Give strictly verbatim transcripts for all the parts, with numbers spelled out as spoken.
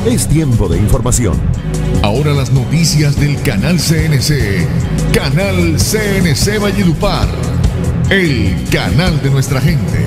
Es tiempo de información. Ahora las noticias del Canal C N C. Canal C N C Valledupar. El canal de nuestra gente.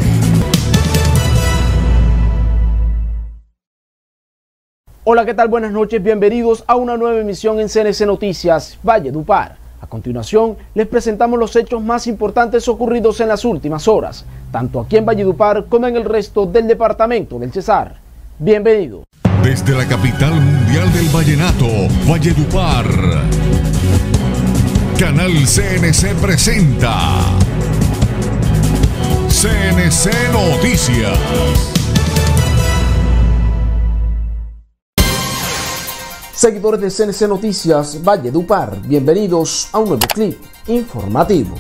Hola, ¿qué tal? Buenas noches, bienvenidos a una nueva emisión en C N C Noticias Valledupar. A continuación, les presentamos los hechos más importantes ocurridos en las últimas horas, tanto aquí en Valledupar como en el resto del departamento del Cesar. Bienvenidos. Desde la capital mundial del vallenato, Valledupar, Canal C N C presenta C N C Noticias. Seguidores de C N C Noticias Valledupar, bienvenidos a un nuevo clip informativo.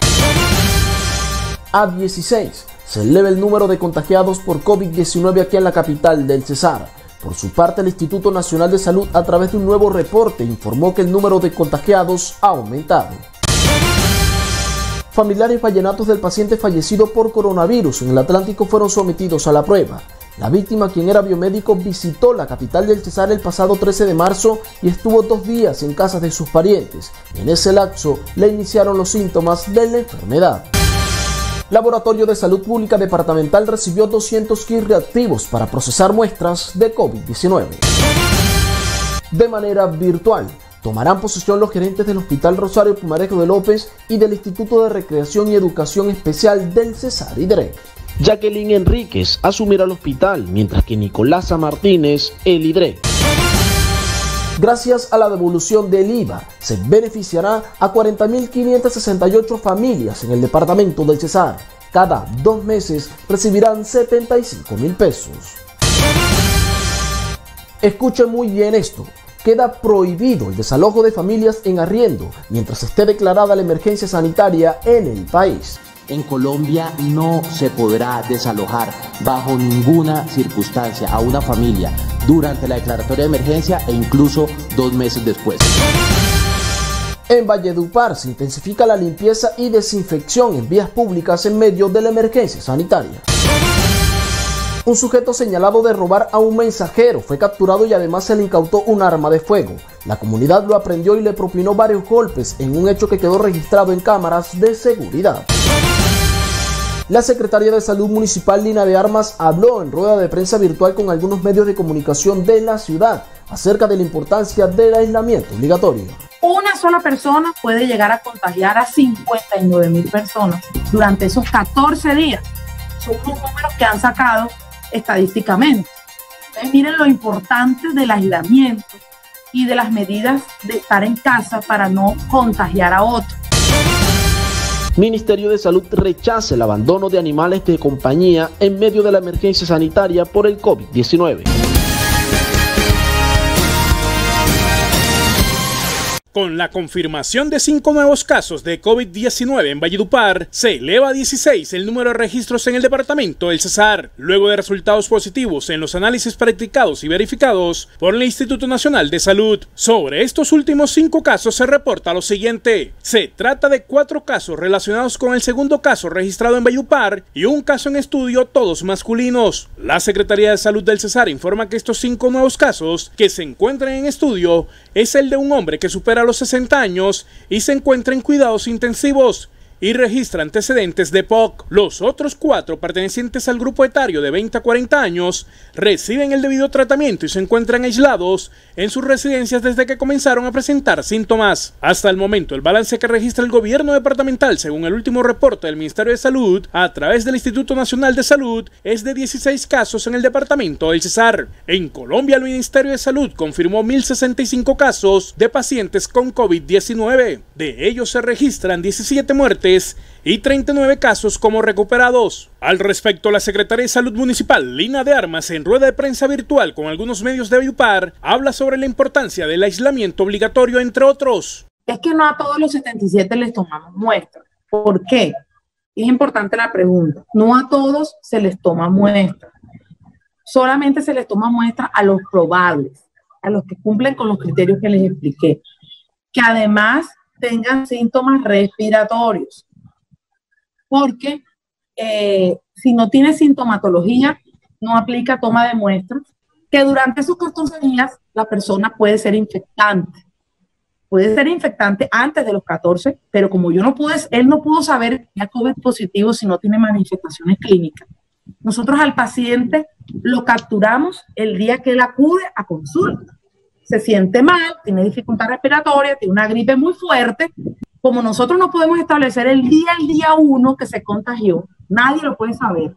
A dieciséis, se eleva el número de contagiados por COVID diecinueve aquí en la capital del Cesar. Por su parte, el Instituto Nacional de Salud, a través de un nuevo reporte, informó que el número de contagiados ha aumentado. Familiares vallenatos del paciente fallecido por coronavirus en el Atlántico fueron sometidos a la prueba. La víctima, quien era biomédico, visitó la capital del Cesar el pasado trece de marzo y estuvo dos días en casa de sus parientes. En ese lapso le iniciaron los síntomas de la enfermedad. Laboratorio de Salud Pública Departamental recibió doscientos kits reactivos para procesar muestras de COVID diecinueve. De manera virtual, tomarán posesión los gerentes del Hospital Rosario Pumarejo de López y del Instituto de Recreación y Educación Especial del Cesar I D R E. Jacqueline Enríquez asumirá el hospital, mientras que Nicolasa Martínez el I D R E. Gracias a la devolución del I V A, se beneficiará a cuarenta mil quinientas sesenta y ocho familias en el departamento del Cesar. Cada dos meses recibirán setenta y cinco mil pesos. Escuchen muy bien esto. Queda prohibido el desalojo de familias en arriendo mientras esté declarada la emergencia sanitaria en el país. En Colombia no se podrá desalojar bajo ninguna circunstancia a una familia durante la declaratoria de emergencia e incluso dos meses después. En Valledupar se intensifica la limpieza y desinfección en vías públicas en medio de la emergencia sanitaria. Un sujeto señalado de robar a un mensajero fue capturado y además se le incautó un arma de fuego. La comunidad lo aprendió y le propinó varios golpes en un hecho que quedó registrado en cámaras de seguridad. La secretaria de Salud Municipal, Lina de Armas, habló en rueda de prensa virtual con algunos medios de comunicación de la ciudad acerca de la importancia del aislamiento obligatorio. Una sola persona puede llegar a contagiar a cincuenta y nueve mil personas durante esos catorce días. Son unos números que han sacado estadísticamente. Entonces, miren lo importante del aislamiento y de las medidas de estar en casa para no contagiar a otros. Ministerio de Salud rechaza el abandono de animales de compañía en medio de la emergencia sanitaria por el COVID diecinueve. Con la confirmación de cinco nuevos casos de COVID diecinueve en Valledupar, se eleva a dieciséis el número de registros en el departamento del Cesar, luego de resultados positivos en los análisis practicados y verificados por el Instituto Nacional de Salud. Sobre estos últimos cinco casos se reporta lo siguiente. Se trata de cuatro casos relacionados con el segundo caso registrado en Valledupar y un caso en estudio, todos masculinos. La Secretaría de Salud del Cesar informa que estos cinco nuevos casos que se encuentran en estudio es el de un hombre que supera a los sesenta años y se encuentra en cuidados intensivos y registra antecedentes de P O C. Los otros cuatro, pertenecientes al grupo etario de veinte a cuarenta años, reciben el debido tratamiento y se encuentran aislados en sus residencias desde que comenzaron a presentar síntomas. Hasta el momento, el balance que registra el gobierno departamental, según el último reporte del Ministerio de Salud, a través del Instituto Nacional de Salud, es de dieciséis casos en el departamento del Cesar. En Colombia, el Ministerio de Salud confirmó mil sesenta y cinco casos de pacientes con COVID diecinueve. De ellos se registran diecisiete muertes y treinta y nueve casos como recuperados. Al respecto, la Secretaría de Salud Municipal, Lina de Armas, en rueda de prensa virtual con algunos medios de Valledupar, habla sobre la importancia del aislamiento obligatorio, entre otros. Es que no a todos los setenta y siete les tomamos muestras. ¿Por qué? Es importante la pregunta. No a todos se les toma muestra. Solamente se les toma muestra a los probables, a los que cumplen con los criterios que les expliqué, que además tengan síntomas respiratorios, porque eh, si no tiene sintomatología, no aplica toma de muestras que durante esos catorce días la persona puede ser infectante. Puede ser infectante antes de los catorce, pero como yo no pude, él no pudo saber que es COVID positivo si no tiene manifestaciones clínicas. Nosotros al paciente lo capturamos el día que él acude a consulta. Se siente mal, tiene dificultad respiratoria, tiene una gripe muy fuerte. Como nosotros no podemos establecer el día, el día uno que se contagió, nadie lo puede saber.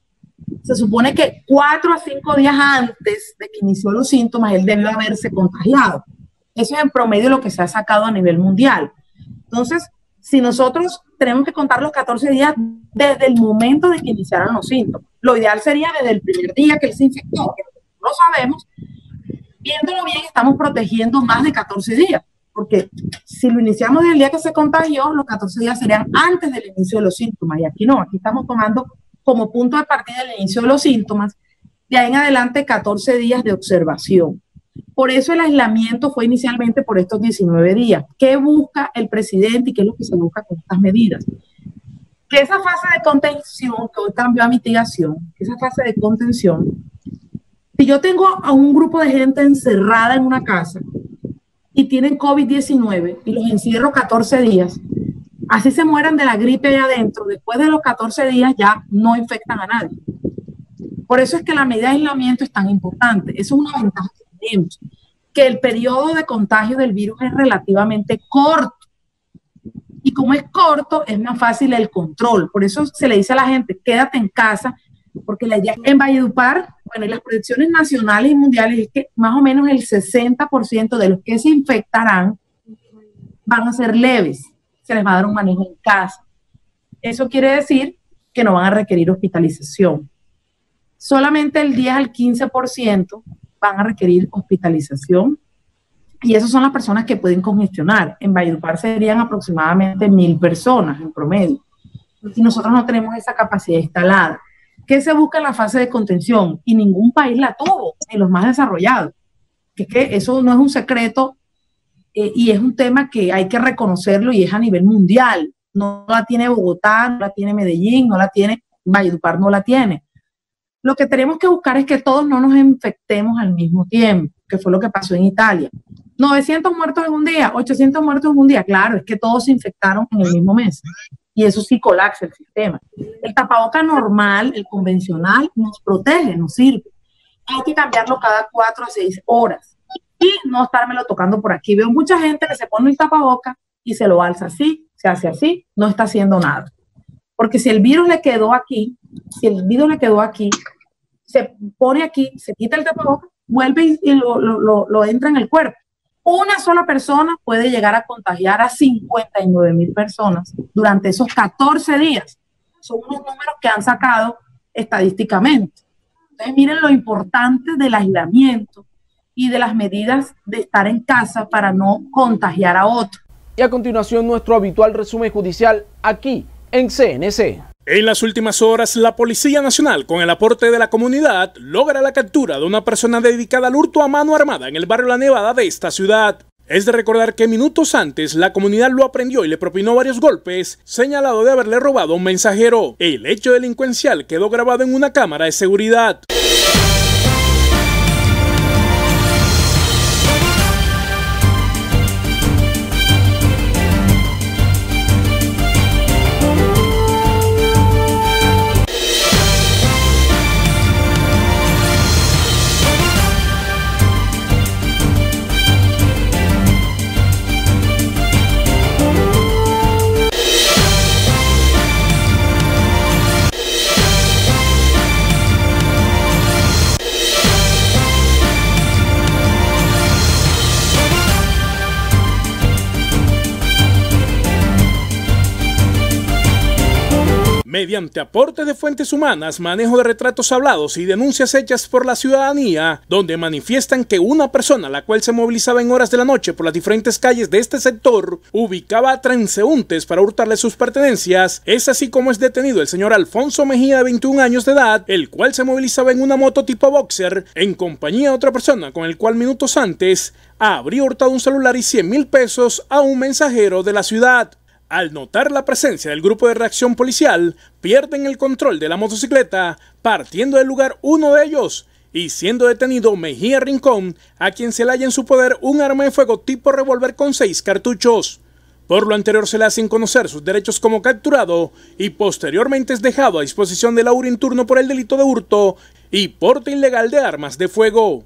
Se supone que cuatro a cinco días antes de que inició los síntomas, él debió haberse contagiado. Eso es en promedio lo que se ha sacado a nivel mundial. Entonces, si nosotros tenemos que contar los catorce días desde el momento de que iniciaron los síntomas, lo ideal sería desde el primer día que él se infectó, que no lo sabemos. Viéndolo bien, estamos protegiendo más de catorce días, porque si lo iniciamos desde el día que se contagió, los catorce días serían antes del inicio de los síntomas, y aquí no, aquí estamos tomando como punto de partida el inicio de los síntomas, de ahí en adelante catorce días de observación. Por eso el aislamiento fue inicialmente por estos diecinueve días. ¿Qué busca el presidente y qué es lo que se busca con estas medidas? Que esa fase de contención, que hoy cambió a mitigación, esa fase de contención, si yo tengo a un grupo de gente encerrada en una casa y tienen COVID diecinueve y los encierro catorce días, así se mueran de la gripe allá adentro, después de los catorce días ya no infectan a nadie. Por eso es que la medida de aislamiento es tan importante. Eso es una ventaja que tenemos, que el periodo de contagio del virus es relativamente corto. Y como es corto, es más fácil el control. Por eso se le dice a la gente, quédate en casa, porque la idea en Valledupar, bueno, y las proyecciones nacionales y mundiales es que más o menos el sesenta por ciento de los que se infectarán van a ser leves. Se les va a dar un manejo en casa. Eso quiere decir que no van a requerir hospitalización. Solamente el diez al quince por ciento van a requerir hospitalización, y esas son las personas que pueden congestionar. En Valledupar serían aproximadamente mil personas en promedio, y nosotros no tenemos esa capacidad instalada. ¿Qué se busca en la fase de contención? Y ningún país la tuvo, ni los más desarrollados. Que es que eso no es un secreto, eh, y es un tema que hay que reconocerlo, y es a nivel mundial. No la tiene Bogotá, no la tiene Medellín, no la tiene Valledupar, no la tiene. Lo que tenemos que buscar es que todos no nos infectemos al mismo tiempo, que fue lo que pasó en Italia. novecientos muertos en un día, ochocientos muertos en un día. Claro, es que todos se infectaron en el mismo mes. Y eso sí colapsa el sistema. El tapaboca normal, el convencional, nos protege, nos sirve. Hay que cambiarlo cada cuatro a seis horas. Y no estármelo tocando por aquí. Veo mucha gente que se pone el tapaboca y se lo alza así, se hace así, no está haciendo nada. Porque si el virus le quedó aquí, si el virus le quedó aquí, se pone aquí, se quita el tapabocas, vuelve y, y lo, lo, lo, lo entra en el cuerpo. Una sola persona puede llegar a contagiar a cincuenta y nueve mil personas durante esos catorce días. Son unos números que han sacado estadísticamente. Entonces miren lo importante del aislamiento y de las medidas de estar en casa para no contagiar a otros. Y a continuación nuestro habitual resumen judicial aquí en C N C. En las últimas horas, la Policía Nacional, con el aporte de la comunidad, logra la captura de una persona dedicada al hurto a mano armada en el barrio La Nevada de esta ciudad. Es de recordar que minutos antes la comunidad lo aprendió y le propinó varios golpes, señalado de haberle robado a un mensajero. El hecho delincuencial quedó grabado en una cámara de seguridad. Mediante aporte de fuentes humanas, manejo de retratos hablados y denuncias hechas por la ciudadanía, donde manifiestan que una persona, la cual se movilizaba en horas de la noche por las diferentes calles de este sector, ubicaba a transeúntes para hurtarle sus pertenencias. Es así como es detenido el señor Alfonso Mejía, de veintiún años de edad, el cual se movilizaba en una moto tipo boxer, en compañía de otra persona con el cual minutos antes habría hurtado un celular y cien mil pesos a un mensajero de la ciudad. Al notar la presencia del grupo de reacción policial, pierden el control de la motocicleta, partiendo del lugar uno de ellos, y siendo detenido Mejía Rincón, a quien se le halla en su poder un arma de fuego tipo revólver con seis cartuchos. Por lo anterior se le hacen conocer sus derechos como capturado y posteriormente es dejado a disposición de la U R I en turno por el delito de hurto y porte ilegal de armas de fuego.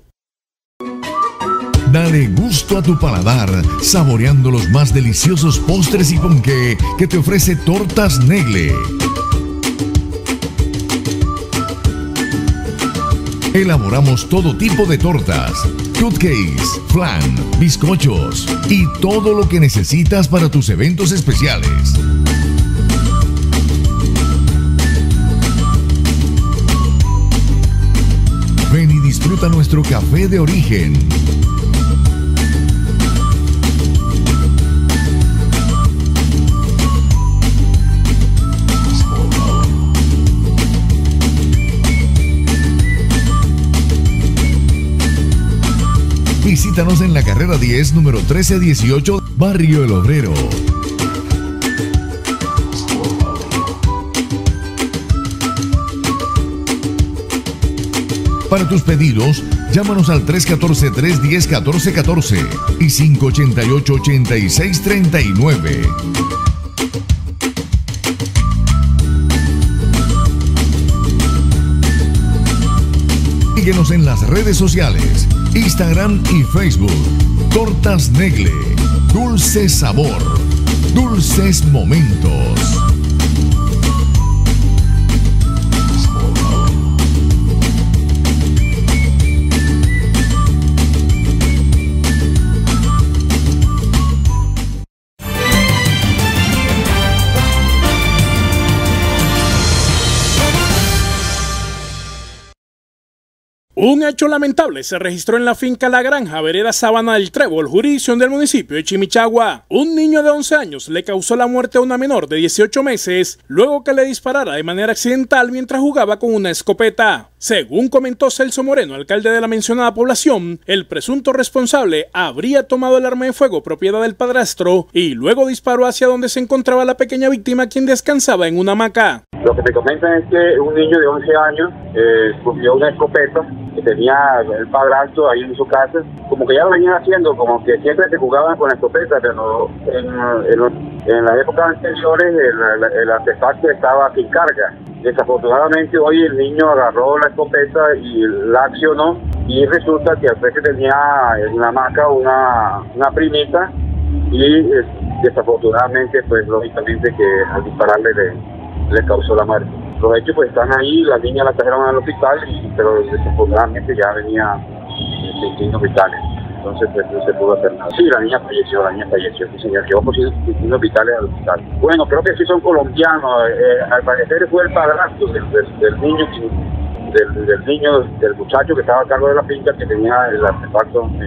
Dale gusto a tu paladar, saboreando los más deliciosos postres y ponqué que te ofrece Tortas Negle. Elaboramos todo tipo de tortas, cupcakes, flan, bizcochos y todo lo que necesitas para tus eventos especiales. Ven y disfruta nuestro café de origen. Visítanos en la carrera diez, número trece dieciocho, Barrio El Obrero. Para tus pedidos, llámanos al tres uno cuatro, tres uno cero, uno cuatro uno cuatro y cinco ocho ocho, ocho seis tres nueve. Síguenos en las redes sociales, Instagram y Facebook. Tortas Negle, dulce sabor, dulces momentos. Un hecho lamentable se registró en la finca La Granja, vereda Sabana del Trébol, jurisdicción del municipio de Chimichagua. Un niño de once años le causó la muerte a una menor de dieciocho meses, luego que le disparara de manera accidental mientras jugaba con una escopeta. Según comentó Celso Moreno, alcalde de la mencionada población, el presunto responsable habría tomado el arma de fuego propiedad del padrastro y luego disparó hacia donde se encontraba la pequeña víctima, quien descansaba en una hamaca. Lo que me comentan es que un niño de once años eh, cogió una escopeta que tenía el padrastro ahí en su casa, como que ya lo venían haciendo, como que siempre se jugaban con la escopeta, pero en, en, en las épocas anteriores el, el, el artefacto estaba sin carga. Desafortunadamente hoy el niño agarró la escopeta y la accionó y resulta que al frente tenía en la hamaca una, una primita y eh, desafortunadamente pues lógicamente que al dispararle le, le causó la muerte. Los hechos pues están ahí, la niña la trajeron al hospital, y, pero desafortunadamente ya venía sin signos vitales. Entonces pues no se pudo hacer nada. Sí, la niña falleció, la niña falleció, sí señor, llevó por signos vitales al hospital. Bueno, creo que sí son colombianos, eh, al parecer fue el padrastro del, del, del niño, del, del niño, del muchacho que estaba a cargo de la finca, que tenía el artefacto en,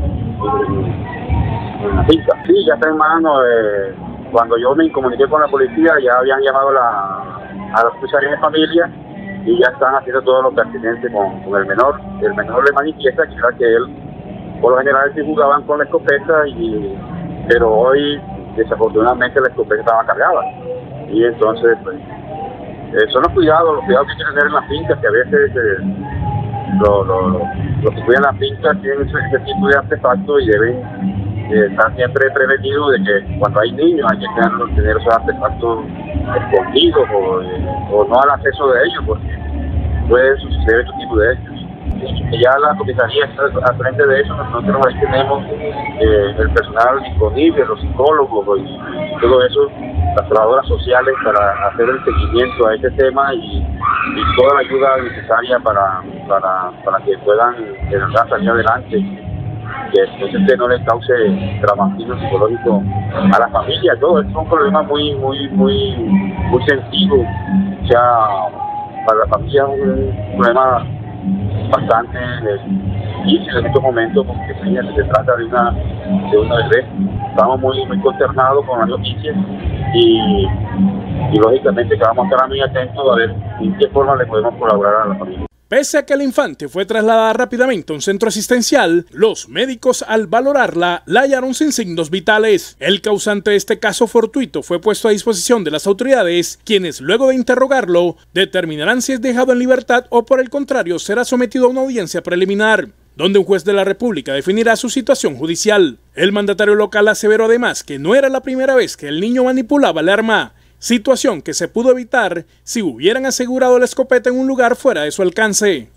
en, en la finca. Sí, ya está en mano, eh, cuando yo me comuniqué con la policía ya habían llamado la, a la comisaría de familia y ya están haciendo todo lo pertinente con, con el menor. El menor le manifiesta que era que él, por lo general, sí jugaban con la escopeta, y, pero hoy desafortunadamente la escopeta estaba cargada. Y entonces, pues, eh, son los cuidados, los cuidados que hay que tener en las fincas, que a veces eh, lo, lo, lo, los que cuidan las fincas tienen ese, ese tipo de artefactos y deben eh, estar siempre prevenidos de que cuando hay niños hay que tener, tener esos artefactos escondidos o, eh, o no al acceso de ellos, porque puede suceder este tipo de hechos. Que ya la comisaría está al frente de eso. Nosotros ahí tenemos eh, el personal disponible, los psicólogos y todo eso, las trabajadoras sociales, para hacer el seguimiento a este tema y, y toda la ayuda necesaria para, para, para que puedan de verdad salir adelante, que este no le cause traumatismo psicológico a la familia. Todo esto es un problema muy muy muy muy sencillo, o sea, para la familia es un problema bastante difícil en estos momentos, porque se trata de una de una bebé. Estamos muy muy consternados con la noticia y, y lógicamente que vamos a estar muy atentos a ver en qué forma le podemos colaborar a la familia. Pese a que el infante fue trasladada rápidamente a un centro asistencial, los médicos al valorarla la hallaron sin signos vitales. El causante de este caso fortuito fue puesto a disposición de las autoridades, quienes luego de interrogarlo determinarán si es dejado en libertad o por el contrario será sometido a una audiencia preliminar, donde un juez de la República definirá su situación judicial. El mandatario local aseveró además que no era la primera vez que el niño manipulaba el arma, situación que se pudo evitar si hubieran asegurado la escopeta en un lugar fuera de su alcance.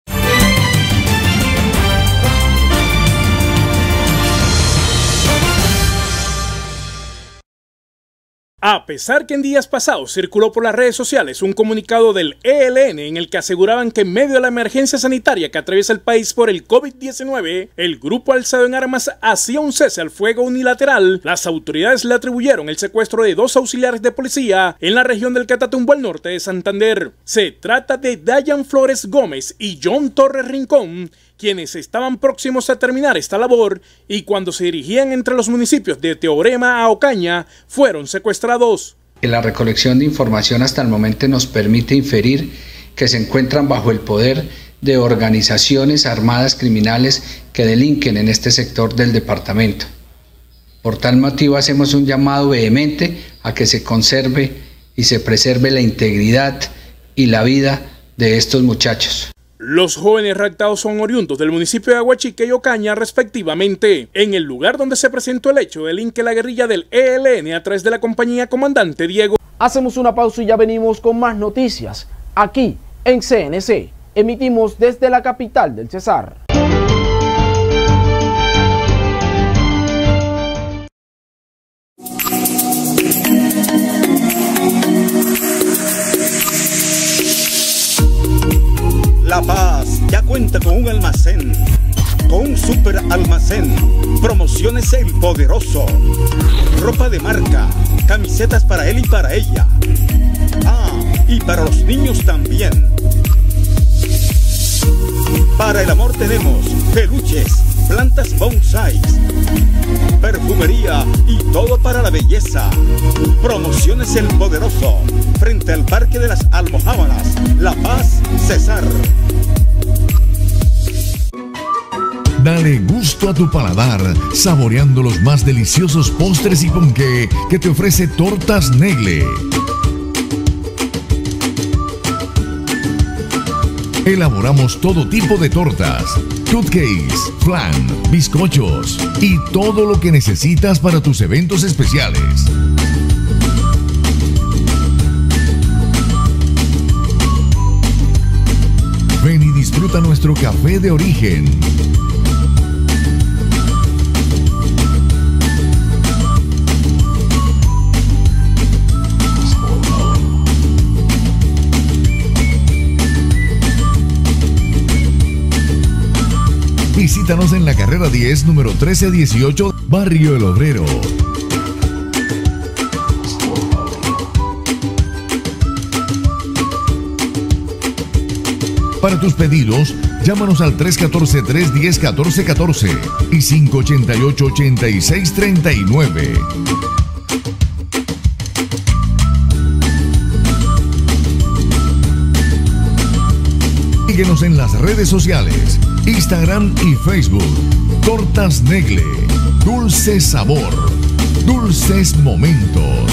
A pesar que en días pasados circuló por las redes sociales un comunicado del E L N en el que aseguraban que en medio de la emergencia sanitaria que atraviesa el país por el COVID diecinueve, el grupo alzado en armas hacía un cese al fuego unilateral, las autoridades le atribuyeron el secuestro de dos auxiliares de policía en la región del Catatumbo al norte de Santander. Se trata de Dayan Flores Gómez y John Torres Rincón, quienes estaban próximos a terminar esta labor y cuando se dirigían entre los municipios de Teorema a Ocaña fueron secuestrados. La recolección de información hasta el momento nos permite inferir que se encuentran bajo el poder de organizaciones armadas criminales que delinquen en este sector del departamento. Por tal motivo hacemos un llamado vehemente a que se conserve y se preserve la integridad y la vida de estos muchachos. Los jóvenes raptados son oriundos del municipio de Aguachique y Ocaña respectivamente. En el lugar donde se presentó el hecho delinque la guerrilla del E L N a través de la compañía Comandante Diego. Hacemos una pausa y ya venimos con más noticias aquí en C N C. Emitimos desde la capital del Cesar. La Paz ya cuenta con un almacén, con un super almacén, Promociones El Poderoso, ropa de marca, camisetas para él y para ella, ah, y para los niños también. Para el amor tenemos peluches, plantas bonsai, perfumería y todo para la belleza. Promociones El Poderoso, frente al Parque de las Almojábalas, La Paz, Cesar. Dale gusto a tu paladar, saboreando los más deliciosos postres y ponqué que te ofrece Tortas Negle. Elaboramos todo tipo de tortas, cupcakes, flan, bizcochos y todo lo que necesitas para tus eventos especiales. Ven y disfruta nuestro café de origen. Visítanos en la carrera diez, número trece dieciocho, Barrio El Obrero. Para tus pedidos, llámanos al tres uno cuatro, tres uno cero, uno cuatro uno cuatro y cinco ocho ocho, ocho seis tres nueve. Síguenos en las redes sociales, Instagram y Facebook. Tortas Negle, dulce sabor, dulces momentos.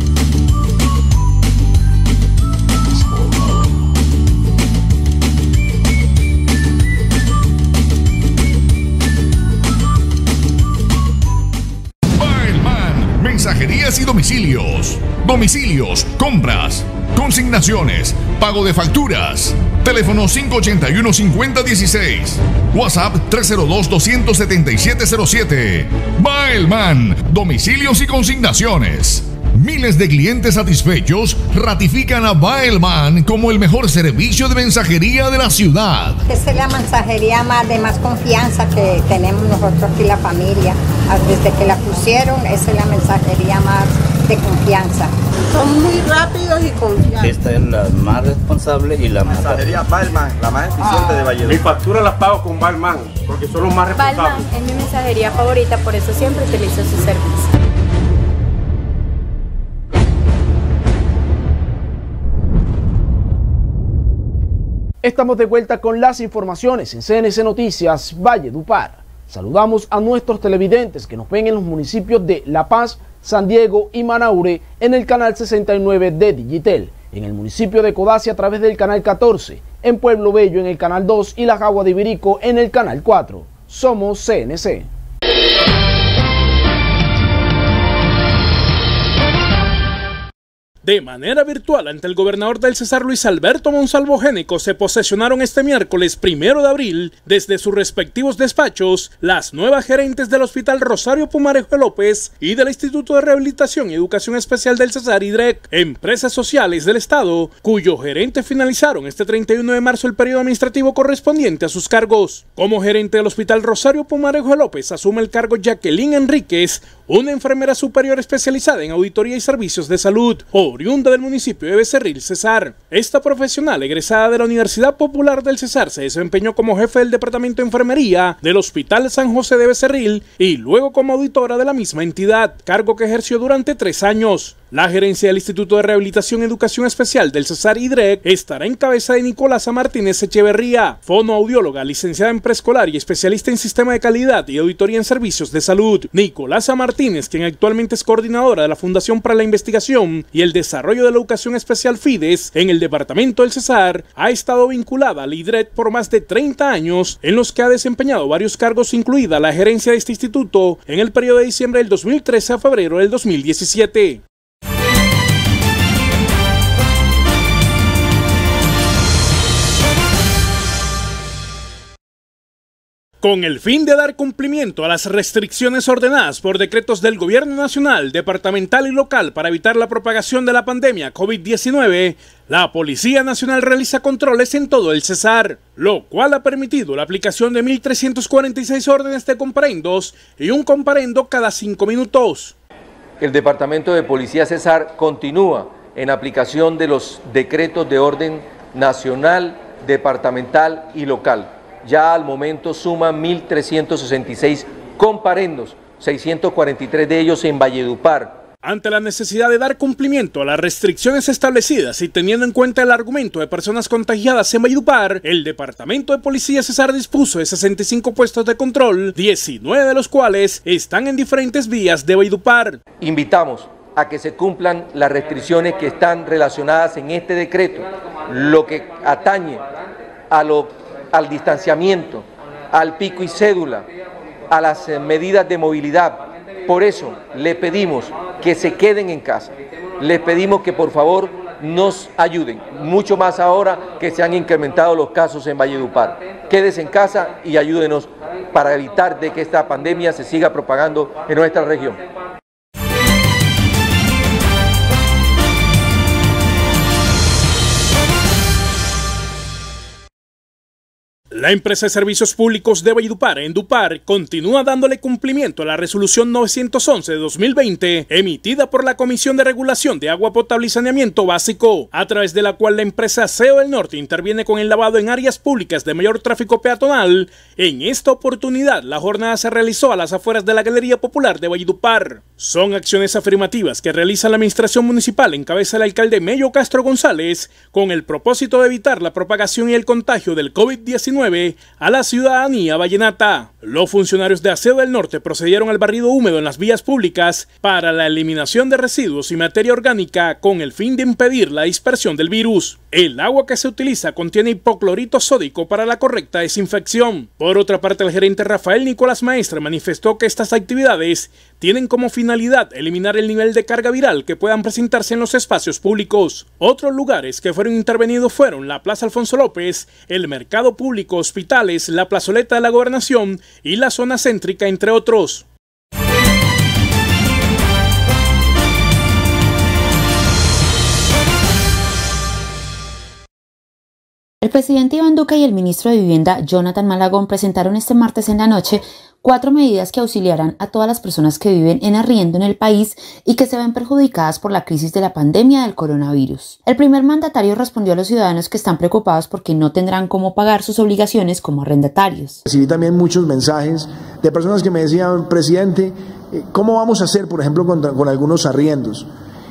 Baelman, mensajerías y domicilios. Domicilios, compras, consignaciones, pago de facturas. Teléfono cinco ocho uno, cinco cero uno seis. WhatsApp tres cero dos, dos siete siete cero siete. Baelman, domicilios y consignaciones. Miles de clientes satisfechos ratifican a Baelman como el mejor servicio de mensajería de la ciudad. Esta es la mensajería más de más confianza que tenemos nosotros aquí la familia. Desde que la pusieron, esa es la mensajería más de confianza. Son muy rápidos y confiables. Esta es la más responsable y la más mensajería Baelman, la más eficiente ah. de Valledupar. Mi factura la pago con Baelman, porque son los más responsables. Baelman es mi mensajería favorita, por eso siempre utilizo su servicio. Estamos de vuelta con las informaciones en C N C Noticias Valledupar. Saludamos a nuestros televidentes que nos ven en los municipios de La Paz, San Diego y Manaure en el canal sesenta y nueve de Digitel, en el municipio de Codazzi a través del canal catorce, en Pueblo Bello en el canal dos y La Jagua de Ibirico en el canal cuatro. Somos C N C. De manera virtual ante el gobernador del Cesar, Luis Alberto Monsalvo Génico, se posesionaron este miércoles primero de abril desde sus respectivos despachos las nuevas gerentes del Hospital Rosario Pumarejo López y del Instituto de Rehabilitación y Educación Especial del Cesar I D R E C, empresas sociales del Estado, cuyos gerentes finalizaron este treinta y uno de marzo el periodo administrativo correspondiente a sus cargos. Como gerente del Hospital Rosario Pumarejo López asume el cargo Jacqueline Enríquez, una enfermera superior especializada en auditoría y servicios de salud, oriunda del municipio de Becerril, Cesar. Esta profesional, egresada de la Universidad Popular del Cesar, se desempeñó como jefe del Departamento de Enfermería del Hospital San José de Becerril y luego como auditora de la misma entidad, cargo que ejerció durante tres años. La gerencia del Instituto de Rehabilitación y Educación Especial del Cesar I D R E C estará en cabeza de Nicolasa Martínez Echeverría, fonoaudióloga, licenciada en preescolar y especialista en sistema de calidad y auditoría en servicios de salud. Nicolasa Martínez, quien actualmente es coordinadora de la Fundación para la Investigación y el Desarrollo de la Educación Especial FIDES en el departamento del Cesar, ha estado vinculada al I D R E C por más de treinta años, en los que ha desempeñado varios cargos, incluida la gerencia de este instituto en el periodo de diciembre del dos mil trece a febrero del dos mil diecisiete. Con el fin de dar cumplimiento a las restricciones ordenadas por decretos del Gobierno Nacional, Departamental y Local para evitar la propagación de la pandemia COVID diecinueve, la Policía Nacional realiza controles en todo el Cesar, lo cual ha permitido la aplicación de mil trescientos cuarenta y seis órdenes de comparendos y un comparendo cada cinco minutos. El Departamento de Policía Cesar continúa en aplicación de los decretos de orden nacional, departamental y local. Ya al momento suman mil trescientos sesenta y seis comparendos, seiscientos cuarenta y tres de ellos en Valledupar. Ante la necesidad de dar cumplimiento a las restricciones establecidas y teniendo en cuenta el argumento de personas contagiadas en Valledupar, el Departamento de Policía Cesar dispuso de sesenta y cinco puestos de control, diecinueve de los cuales están en diferentes vías de Valledupar. Invitamos a que se cumplan las restricciones que están relacionadas en este decreto, lo que atañe a lo al distanciamiento, al pico y cédula, a las medidas de movilidad. Por eso le pedimos que se queden en casa, les pedimos que por favor nos ayuden, mucho más ahora que se han incrementado los casos en Valledupar. Quédese en casa y ayúdenos para evitar de que esta pandemia se siga propagando en nuestra región. La empresa de servicios públicos de Valledupar, Endupar, continúa dándole cumplimiento a la resolución novecientos once de dos mil veinte, emitida por la Comisión de Regulación de Agua Potable y Saneamiento Básico, a través de la cual la empresa C E O del Norte interviene con el lavado en áreas públicas de mayor tráfico peatonal. En esta oportunidad, la jornada se realizó a las afueras de la Galería Popular de Valledupar. Son acciones afirmativas que realiza la administración municipal en cabeza del alcalde Mello Castro González, con el propósito de evitar la propagación y el contagio del COVID diecinueve a la ciudadanía vallenata. Los funcionarios de Aseo del Norte procedieron al barrido húmedo en las vías públicas para la eliminación de residuos y materia orgánica con el fin de impedir la dispersión del virus. El agua que se utiliza contiene hipoclorito sódico para la correcta desinfección. Por otra parte, el gerente Rafael Nicolás Maestre manifestó que estas actividades tienen como finalidad eliminar el nivel de carga viral que puedan presentarse en los espacios públicos. Otros lugares que fueron intervenidos fueron la Plaza Alfonso López, el Mercado Público, hospitales, la Plazoleta de la Gobernación y la zona céntrica, entre otros. El presidente Iván Duque y el ministro de Vivienda, Jonathan Malagón, presentaron este martes en la noche cuatro medidas que auxiliarán a todas las personas que viven en arriendo en el país y que se ven perjudicadas por la crisis de la pandemia del coronavirus. El primer mandatario respondió a los ciudadanos que están preocupados porque no tendrán cómo pagar sus obligaciones como arrendatarios. Recibí también muchos mensajes de personas que me decían, presidente, ¿cómo vamos a hacer, por ejemplo, con, con algunos arriendos?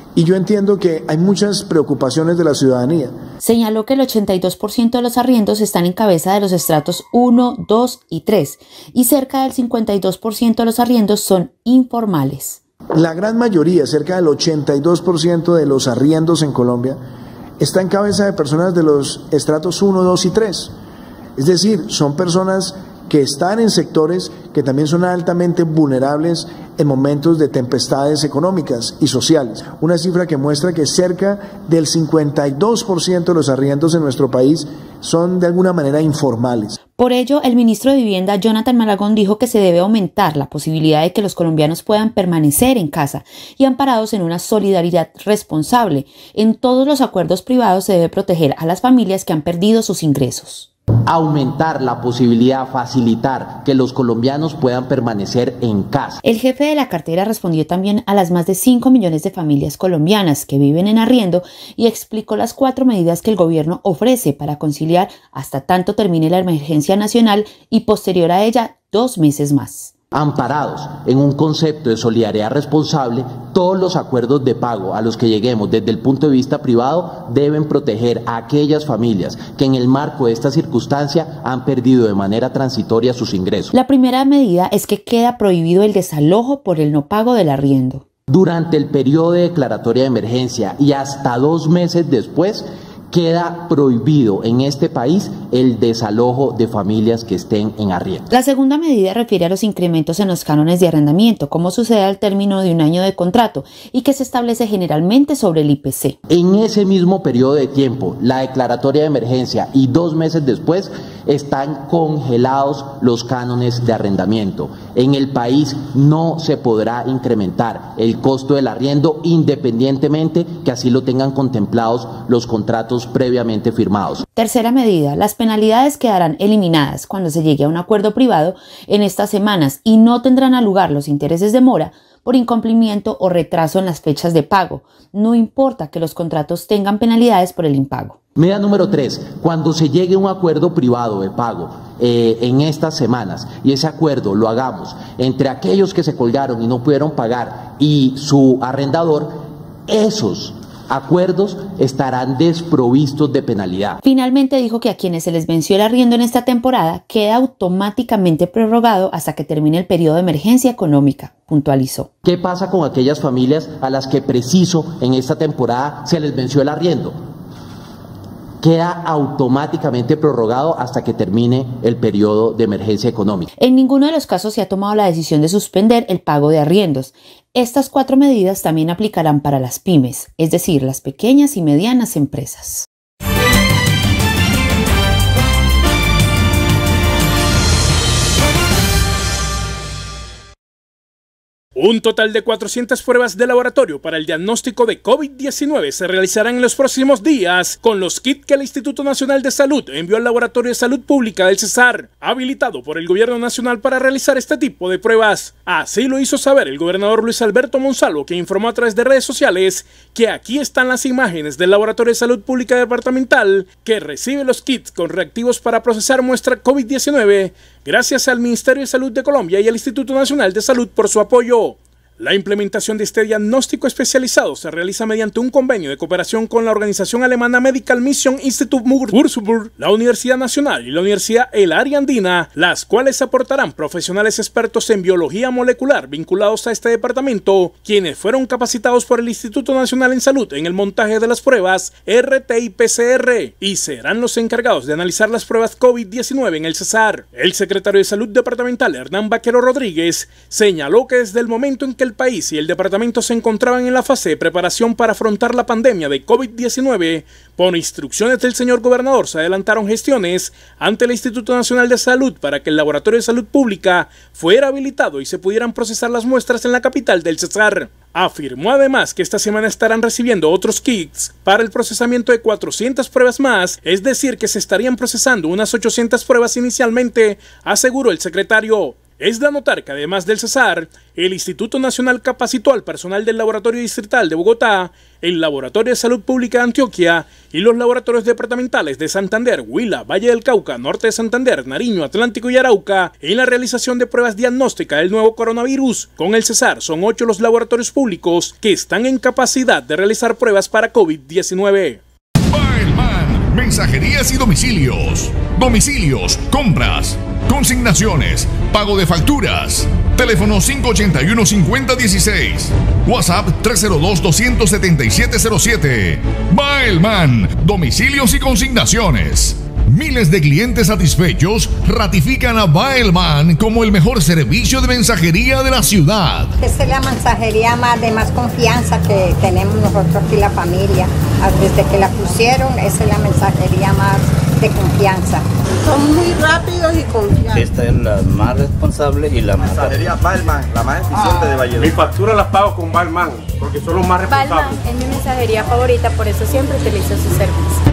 Y yo entiendo que hay muchas preocupaciones de la ciudadanía. Señaló que el ochenta y dos por ciento de los arriendos están en cabeza de los estratos uno, dos y tres y cerca del cincuenta y dos por ciento de los arriendos son informales. La gran mayoría, cerca del ochenta y dos por ciento de los arriendos en Colombia, está en cabeza de personas de los estratos uno, dos y tres. Es decir, son personas que están en sectores que también son altamente vulnerables en momentos de tempestades económicas y sociales. Una cifra que muestra que cerca del cincuenta y dos por ciento de los arriendos en nuestro país son de alguna manera informales. Por ello, el ministro de Vivienda, Jonathan Malagón, dijo que se debe aumentar la posibilidad de que los colombianos puedan permanecer en casa y amparados en una solidaridad responsable. En todos los acuerdos privados se debe proteger a las familias que han perdido sus ingresos. Aumentar la posibilidad, facilitar que los colombianos puedan permanecer en casa. El jefe de la cartera respondió también a las más de cinco millones de familias colombianas que viven en arriendo y explicó las cuatro medidas que el gobierno ofrece para conciliar hasta tanto termine la emergencia nacional y posterior a ella dos meses más. Amparados en un concepto de solidaridad responsable, todos los acuerdos de pago a los que lleguemos desde el punto de vista privado deben proteger a aquellas familias que en el marco de esta circunstancia han perdido de manera transitoria sus ingresos. La primera medida es que queda prohibido el desalojo por el no pago del arriendo. Durante el periodo de declaratoria de emergencia y hasta dos meses después, queda prohibido en este país el desalojo de familias que estén en arriendo. La segunda medida refiere a los incrementos en los cánones de arrendamiento, como sucede al término de un año de contrato y que se establece generalmente sobre el I P C. En ese mismo periodo de tiempo, la declaratoria de emergencia y dos meses después, están congelados los cánones de arrendamiento. En el país no se podrá incrementar el costo del arriendo independientemente que así lo tengan contemplados los contratos previamente firmados. Tercera medida, las penalidades quedarán eliminadas cuando se llegue a un acuerdo privado en estas semanas y no tendrán lugar los intereses de mora por incumplimiento o retraso en las fechas de pago. No importa que los contratos tengan penalidades por el impago. Medida número tres, cuando se llegue a un acuerdo privado de pago eh, en estas semanas y ese acuerdo lo hagamos entre aquellos que se colgaron y no pudieron pagar y su arrendador, esos acuerdos estarán desprovistos de penalidad. Finalmente dijo que a quienes se les venció el arriendo en esta temporada queda automáticamente prorrogado hasta que termine el periodo de emergencia económica, puntualizó. ¿Qué pasa con aquellas familias a las que preciso en esta temporada se les venció el arriendo? Queda automáticamente prorrogado hasta que termine el periodo de emergencia económica. En ninguno de los casos se ha tomado la decisión de suspender el pago de arriendos. Estas cuatro medidas también aplicarán para las pymes, es decir, las pequeñas y medianas empresas. Un total de cuatrocientas pruebas de laboratorio para el diagnóstico de COVID diecinueve se realizarán en los próximos días con los kits que el Instituto Nacional de Salud envió al Laboratorio de Salud Pública del Cesar, habilitado por el Gobierno Nacional para realizar este tipo de pruebas. Así lo hizo saber el gobernador Luis Alberto Monsalvo, que informó a través de redes sociales que aquí están las imágenes del Laboratorio de Salud Pública Departamental que recibe los kits con reactivos para procesar muestra COVID diecinueve, gracias al Ministerio de Salud de Colombia y al Instituto Nacional de Salud por su apoyo. La implementación de este diagnóstico especializado se realiza mediante un convenio de cooperación con la organización alemana Medical Mission Institute Würzburg, la Universidad Nacional y la Universidad El Área Andina, las cuales aportarán profesionales expertos en biología molecular vinculados a este departamento, quienes fueron capacitados por el Instituto Nacional en Salud en el montaje de las pruebas R T y P C R y serán los encargados de analizar las pruebas COVID diecinueve en el Cesar. El secretario de Salud Departamental, Hernán Vaquero Rodríguez, señaló que desde el momento en que el El país y el departamento se encontraban en la fase de preparación para afrontar la pandemia de COVID diecinueve, por instrucciones del señor gobernador se adelantaron gestiones ante el Instituto Nacional de Salud para que el Laboratorio de Salud Pública fuera habilitado y se pudieran procesar las muestras en la capital del Cesar. Afirmó además que esta semana estarán recibiendo otros kits para el procesamiento de cuatrocientas pruebas más, es decir que se estarían procesando unas ochocientas pruebas inicialmente, aseguró el secretario. Es de anotar que además del Cesar, el Instituto Nacional capacitó al personal del Laboratorio Distrital de Bogotá, el Laboratorio de Salud Pública de Antioquia y los laboratorios departamentales de Santander, Huila, Valle del Cauca, Norte de Santander, Nariño, Atlántico y Arauca en la realización de pruebas diagnósticas del nuevo coronavirus. Con el Cesar son ocho los laboratorios públicos que están en capacidad de realizar pruebas para COVID diecinueve. Baelman, mensajerías y domicilios. Domicilios, compras, consignaciones, pago de facturas. Teléfono cinco ocho uno, cinco cero uno seis. WhatsApp tres cero dos, dos siete siete cero siete. Baelman, domicilios y consignaciones. Miles de clientes satisfechos ratifican a Baelman como el mejor servicio de mensajería de la ciudad. Esta es la mensajería más de más confianza que tenemos nosotros aquí la familia. Desde que la pusieron, esa es la mensajería más de confianza. Son muy rápidos y confiables. Esta es la más responsable y la más mensajería Baelman, la más eficiente de Valledupar. Mi factura las pago con Baelman, porque son los más responsables. Baelman es mi mensajería favorita, por eso siempre utilizo su servicio.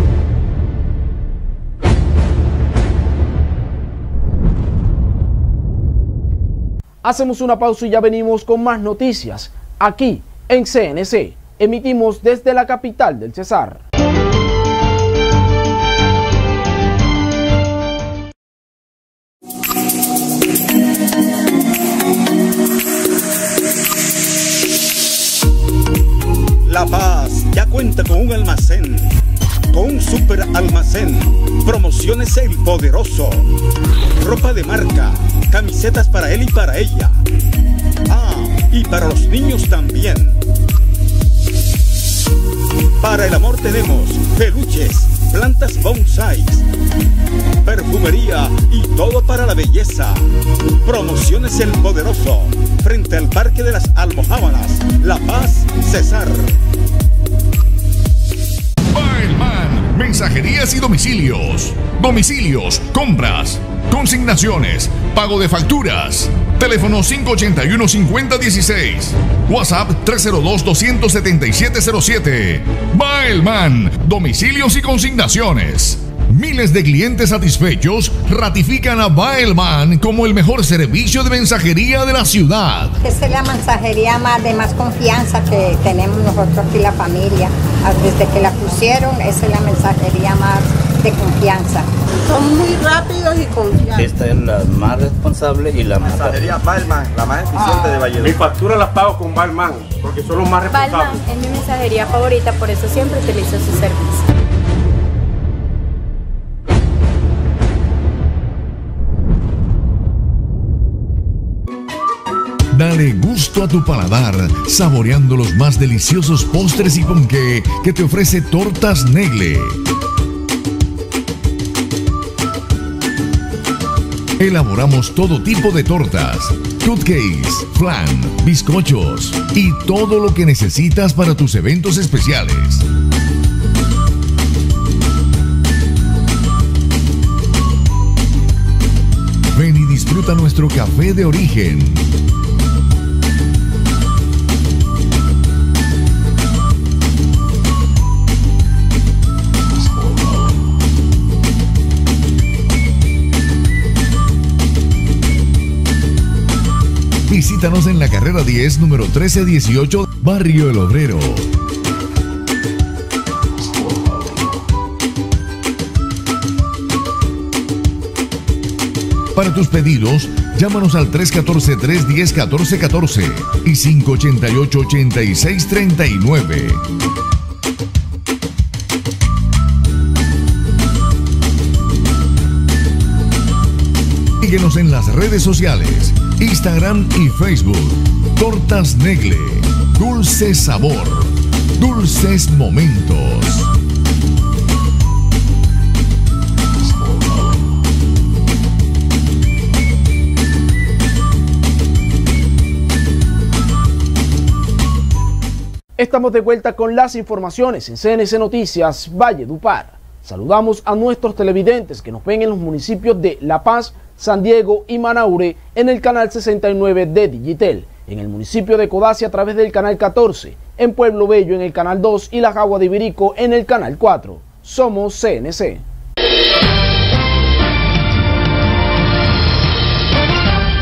Hacemos una pausa y ya venimos con más noticias. Aquí en C N C, emitimos desde la capital del Cesar. La Paz ya cuenta con un almacén, con un super almacén. Promociones El Poderoso. Ropa de marca, camisetas para él y para ella. Ah, y para los niños también. Para el amor tenemos peluches, plantas bonsai, perfumería y todo para la belleza. Promociones El Poderoso, frente al Parque de las Almojábalas, La Paz, Cesar. Baelman, mensajerías y domicilios. Domicilios, compras, consignaciones, pago de facturas. Teléfono cinco ocho uno, cinco cero uno seis. WhatsApp tres cero dos, dos siete siete cero siete. Baelman, domicilios y consignaciones. Miles de clientes satisfechos ratifican a Baelman como el mejor servicio de mensajería de la ciudad. Esta es la mensajería más de más confianza que tenemos nosotros aquí la familia. Desde que la pusieron, esa es la mensajería más de confianza. Son muy rápidos y confiables. Esta es la más responsable y la más mensajería Baelman, la más eficiente de Valledupar. Mi factura las pago con Baelman, porque son los más responsables. Baelman es mi mensajería favorita, por eso siempre utilizo su servicio. Dale gusto a tu paladar, saboreando los más deliciosos postres y ponqué que te ofrece Tortas Negle. Elaboramos todo tipo de tortas, cupcakes, flan, bizcochos y todo lo que necesitas para tus eventos especiales. Ven y disfruta nuestro café de origen. Visítanos en la carrera diez, número trece dieciocho, Barrio El Obrero. Para tus pedidos, llámanos al tres uno cuatro, tres uno cero, uno cuatro uno cuatro y cinco ocho ocho, ocho seis tres nueve. Síguenos en las redes sociales, Instagram y Facebook. Tortas Negle, dulce sabor, dulces momentos. Estamos de vuelta con las informaciones en C N C Noticias Valledupar. Saludamos a nuestros televidentes que nos ven en los municipios de La Paz, San Diego y Manaure en el canal sesenta y nueve de Digitel, en el municipio de Codazzi a través del canal catorce, en Pueblo Bello en el canal dos y La Jagua de Ibirico en el canal cuatro. Somos C N C.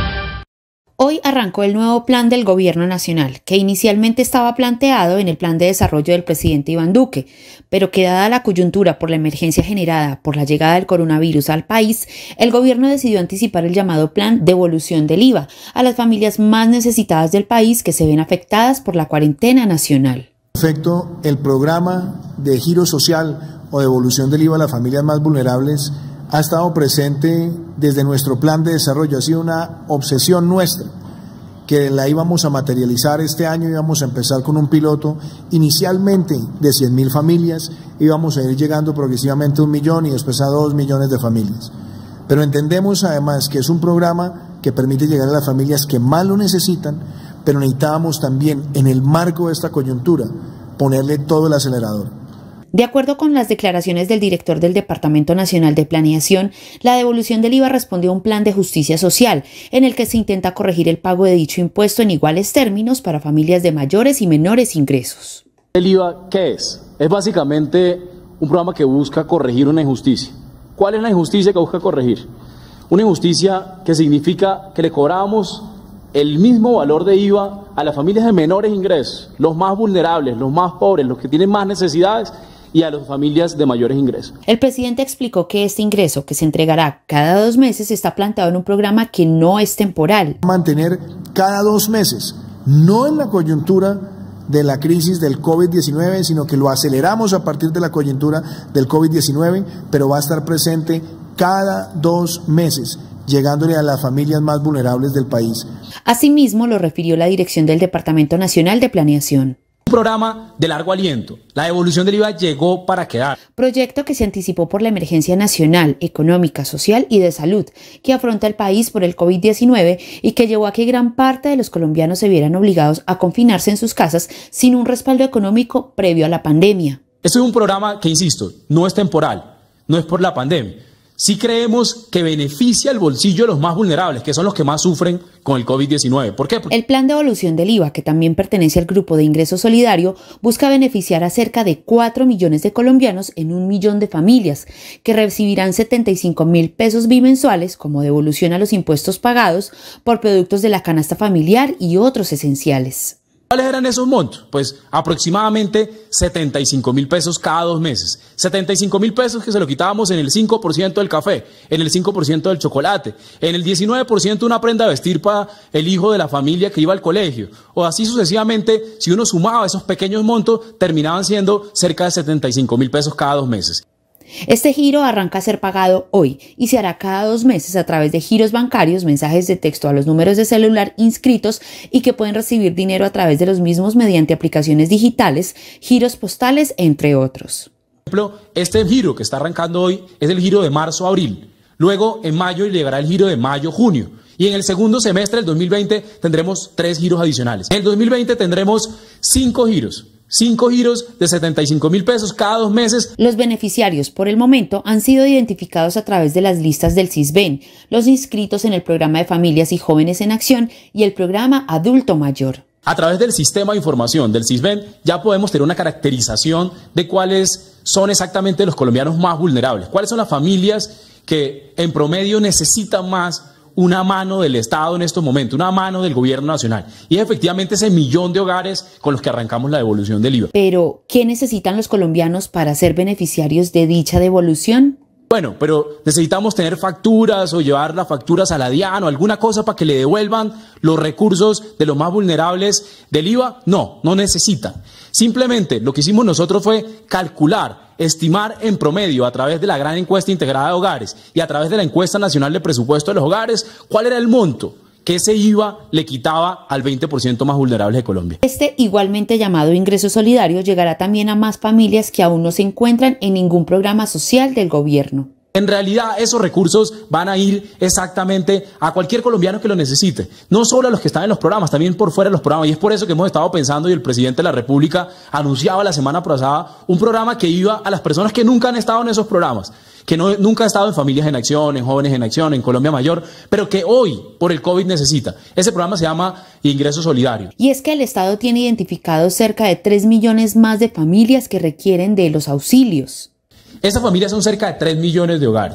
Hoy arrancó el nuevo plan del Gobierno Nacional, que inicialmente estaba planteado en el plan de desarrollo del presidente Iván Duque, pero que dada la coyuntura por la emergencia generada por la llegada del coronavirus al país, el Gobierno decidió anticipar el llamado plan devolución del I V A a las familias más necesitadas del país que se ven afectadas por la cuarentena nacional. En efecto, el programa de giro social o devolución del I V A a las familias más vulnerables ha estado presente desde nuestro plan de desarrollo, ha sido una obsesión nuestra, que la íbamos a materializar este año, íbamos a empezar con un piloto inicialmente de cien mil familias, íbamos a ir llegando progresivamente a un millón y después a dos millones de familias. Pero entendemos además que es un programa que permite llegar a las familias que más lo necesitan, pero necesitábamos también en el marco de esta coyuntura ponerle todo el acelerador. De acuerdo con las declaraciones del director del Departamento Nacional de Planeación, la devolución del I V A responde a un plan de justicia social en el que se intenta corregir el pago de dicho impuesto en iguales términos para familias de mayores y menores ingresos. ¿El I V A qué es? Es básicamente un programa que busca corregir una injusticia. ¿Cuál es la injusticia que busca corregir? Una injusticia que significa que le cobramos el mismo valor de I V A a las familias de menores ingresos, los más vulnerables, los más pobres, los que tienen más necesidades, y a las familias de mayores ingresos. El presidente explicó que este ingreso, que se entregará cada dos meses, está planteado en un programa que no es temporal. Mantener cada dos meses, no en la coyuntura de la crisis del COVID diecinueve, sino que lo aceleramos a partir de la coyuntura del COVID diecinueve, pero va a estar presente cada dos meses, llegándole a las familias más vulnerables del país. Asimismo, lo refirió la dirección del Departamento Nacional de Planeación. Un programa de largo aliento. La devolución del I V A llegó para quedar. Proyecto que se anticipó por la emergencia nacional, económica, social y de salud que afronta el país por el COVID diecinueve y que llevó a que gran parte de los colombianos se vieran obligados a confinarse en sus casas sin un respaldo económico previo a la pandemia. Este es un programa que, insisto, no es temporal, no es por la pandemia. Sí creemos que beneficia el bolsillo de los más vulnerables, que son los que más sufren con el COVID diecinueve. ¿Por qué? El plan de devolución del I V A, que también pertenece al Grupo de Ingreso Solidario, busca beneficiar a cerca de cuatro millones de colombianos en un millón de familias, que recibirán setenta y cinco mil pesos bimensuales como devolución a los impuestos pagados por productos de la canasta familiar y otros esenciales. ¿Cuáles eran esos montos? Pues aproximadamente setenta y cinco mil pesos cada dos meses. setenta y cinco mil pesos que se lo quitábamos en el cinco por ciento del café, en el cinco por ciento del chocolate, en el diecinueve por ciento una prenda de vestir para el hijo de la familia que iba al colegio. O así sucesivamente, si uno sumaba esos pequeños montos, terminaban siendo cerca de setenta y cinco mil pesos cada dos meses. Este giro arranca a ser pagado hoy y se hará cada dos meses a través de giros bancarios, mensajes de texto a los números de celular inscritos y que pueden recibir dinero a través de los mismos mediante aplicaciones digitales, giros postales, entre otros. Por ejemplo, este giro que está arrancando hoy es el giro de marzo-abril. Luego, en mayo llegará el giro de mayo-junio. Y en el segundo semestre del dos mil veinte tendremos tres giros adicionales. En el dos mil veinte tendremos cinco giros. Cinco giros de setenta y cinco mil pesos cada dos meses. Los beneficiarios, por el momento, han sido identificados a través de las listas del CISBEN, los inscritos en el Programa de Familias y Jóvenes en Acción y el Programa Adulto Mayor. A través del sistema de información del CISBEN ya podemos tener una caracterización de cuáles son exactamente los colombianos más vulnerables, cuáles son las familias que en promedio necesitan más una mano del Estado en estos momentos, una mano del Gobierno Nacional. Y es efectivamente ese millón de hogares con los que arrancamos la devolución del I V A. Pero, ¿qué necesitan los colombianos para ser beneficiarios de dicha devolución? Bueno, pero necesitamos tener facturas o llevar las facturas a la DIAN o alguna cosa para que le devuelvan los recursos de los más vulnerables del I V A. No, no necesitan. Simplemente lo que hicimos nosotros fue calcular, estimar en promedio a través de la gran encuesta integrada de hogares y a través de la encuesta nacional de presupuesto de los hogares, cuál era el monto que ese I V A le quitaba al veinte por ciento más vulnerables de Colombia. Este igualmente llamado ingreso solidario llegará también a más familias que aún no se encuentran en ningún programa social del gobierno. En realidad esos recursos van a ir exactamente a cualquier colombiano que lo necesite, no solo a los que están en los programas, también por fuera de los programas, y es por eso que hemos estado pensando y el presidente de la República anunciaba la semana pasada un programa que iba a las personas que nunca han estado en esos programas, que no, nunca han estado en Familias en Acción, en Jóvenes en Acción, en Colombia Mayor, pero que hoy por el COVID necesita. Ese programa se llama Ingreso Solidario. Y es que el Estado tiene identificados cerca de tres millones más de familias que requieren de los auxilios. Esas familias son cerca de tres millones de hogares.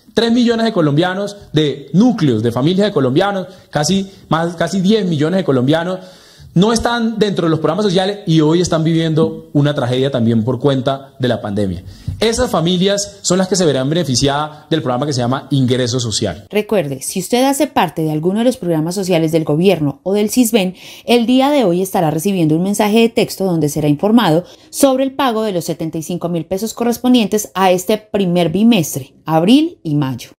tres millones de colombianos, de núcleos, de familias de colombianos, casi, más, casi diez millones de colombianos, no están dentro de los programas sociales y hoy están viviendo una tragedia también por cuenta de la pandemia. Esas familias son las que se verán beneficiadas del programa que se llama Ingreso Social. Recuerde, si usted hace parte de alguno de los programas sociales del gobierno o del CISBEN, el día de hoy estará recibiendo un mensaje de texto donde será informado sobre el pago de los setenta y cinco mil pesos correspondientes a este primer bimestre, abril y mayo.